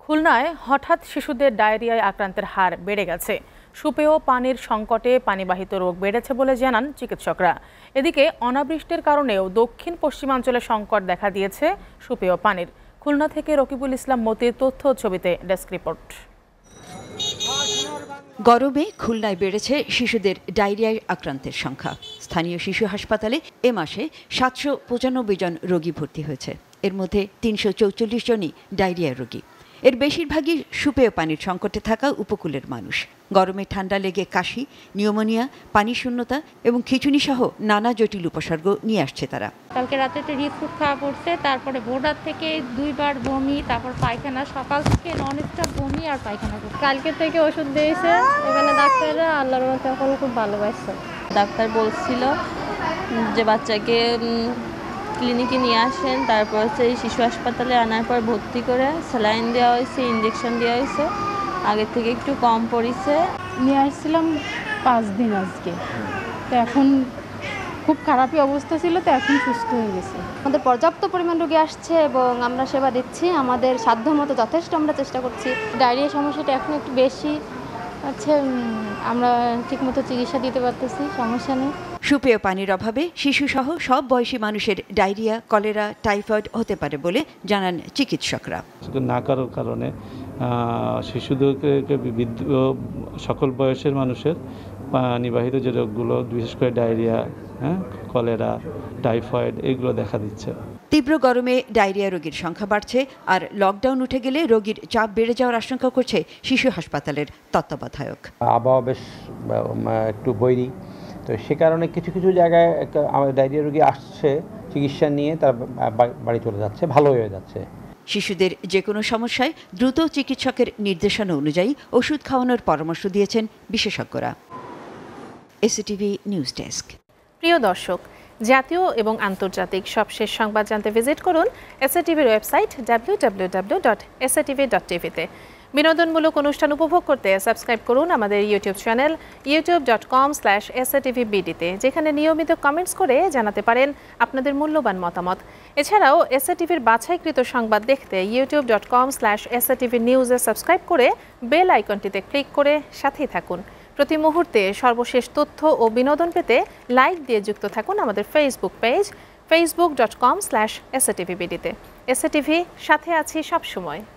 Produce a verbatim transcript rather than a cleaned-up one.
খুলনায় হঠাৎ শিশুদের ডায়রিয়ায় আক্রান্তের হার বেড়ে গেছে। সুপেয় পানির সংকটে পানিবাহিত রোগ বেড়েছে বলে জানান চিকিৎসকরা। এদিকে অনাবৃষ্টির কারণেও দক্ষিণ পশ্চিমাঞ্চলে সংকট দেখা দিয়েছে সুপেয় পানির। খুলনা থেকে রকিবুল ইসলাম মতির তথ্য ছবিতে ডেস্ক রিপোর্ট। গরমে খুলনায় বেড়েছে শিশুদের ডায়রিয়ায় আক্রান্তের সংখ্যা। স্থানীয় শিশু হাসপাতালে এ মাসে সাতশো পঁচানব্বই জন রোগী ভর্তি হয়েছে। এর মধ্যে তিনশো চৌচল্লিশ জনই ডায়রিয়া রোগী। এর বেশিরভাগই সুপেয় পানির সংকটে থাকা উপকূলের মানুষ। গরমে ঠান্ডা লেগে কাশি, নিউমোনিয়া, পানি শূন্যতা এবং খিঁচুনি সহ নানা জটিল উপসর্গ নিয়ে আসছে তারা। কালকে রাতে একটা রিফুড খাওয়া পড়ছে, তারপরে ভোররাত থেকে দুইবার বমি, তারপর পায়খানা, সকাল থেকে নন স্টপ বমি আর পায়খানা। কালকে থেকে ওষুধ দিয়েছে এখানে ডাক্তাররা, আল্লাহর মধ্যে এখন খুব ভালোবাসছে। ডাক্তার বলছিল যে বাচ্চাকে ক্লিনিকে নিয়ে আসেন, তারপর সেই শিশু হাসপাতালে আনার পর ভর্তি করে স্যালাইন দেওয়া হয়েছে, ইঞ্জেকশন দেওয়া হয়েছে। আগের থেকে একটু কম পড়েছে। নিয়ে আসছিলাম পাঁচ দিন আজকে, তো এখন খুব খারাপই অবস্থা ছিল, তো এখন সুস্থ হয়ে গেছে। আমাদের পর্যাপ্ত পরিমাণ রোগী আসছে এবং আমরা সেবা দিচ্ছি আমাদের সাধ্যমতো, যথেষ্ট আমরা চেষ্টা করছি। ডায়রিয়া সমস্যাটা এখন একটু বেশি আছে, আমরা ঠিকমতো চিকিৎসা দিতে পারতেছি, সমস্যা নেই। সুপেয় পানির অভাবে শিশুসহ সব বয়সী মানুষের ডায়রিয়া, কলেরা, টাইফয়েড হতে পারে বলে জানান চিকিৎসকরা। না করার কারণে শিশুদেরকে সকল বয়সের মানুষের পানিবাহিত যে রোগগুলো, বিশেষ করে ডায়রিয়া, হ্যাঁ কলেরা, টাইফয়েড এগুলো দেখা দিচ্ছে। তীব্র গরমে ডায়রিয়া রোগীর সংখ্যা বাড়ছে, আর লকডাউন উঠে গেলে রোগীর চাপ বেড়ে যাওয়ার আশঙ্কা করছে শিশু হাসপাতালের তত্ত্বাবধায়ক। আবহাওয়া বেশ একটু বৈরী, তো সে কারণে কিছু কিছু জায়গায় আমাদের ডায়রিয়া রোগী আসছে, চিকিৎসা নিয়ে তার বাড়ি চলে যাচ্ছে, ভালো হয়ে যাচ্ছে। শিশুদের যে কোনো সমস্যায় দ্রুত চিকিৎসকের নির্দেশনা অনুযায়ী ওষুধ খাওয়ানোর পরামর্শ দিয়েছেন বিশেষজ্ঞরা। SATV news desk. প্রিয় দর্শক, জাতীয় এবং আন্তর্জাতিক সবশেষ সংবাদ জানতে ভিজিট করুন এসএটিভির website W W W dot S A T V dot টিভিতে। বিনোদনমূলক অনুষ্ঠান উপভোগ করতে সাবস্ক্রাইব করুন আমাদের YouTube channel YouTube dot com slash S A T V বিডিতে, যেখানে নিয়মিত কমেন্টস করে জানাতে পারেন আপনাদের মূল্যবান মতামত। এছাড়াও এসএটিভির বাছাইকৃত সংবাদ দেখতে YouTube dot com slash S A T V নিউজে সাবস্ক্রাইব করে বেল আইকনটিতে ক্লিক করে সাথেই থাকুন। প্রতি মুহূর্তে সর্বশেষ তথ্য ও বিনোদন পেতে লাইক দিয়ে যুক্ত থাকুন আমাদের Facebook page Facebook dot com slash S A T V বিডিতে। এস এ টি ভি, সাথে আছি সবসময়।